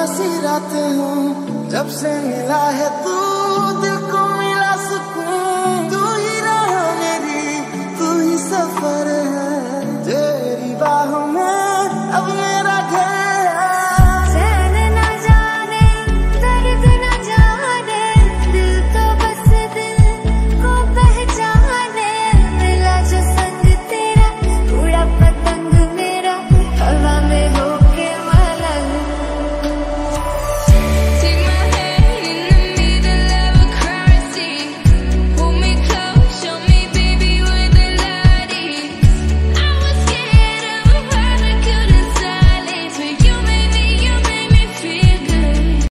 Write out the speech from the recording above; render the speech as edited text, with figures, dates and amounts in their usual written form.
सी रातें हूँ जब से मिला है तू दिल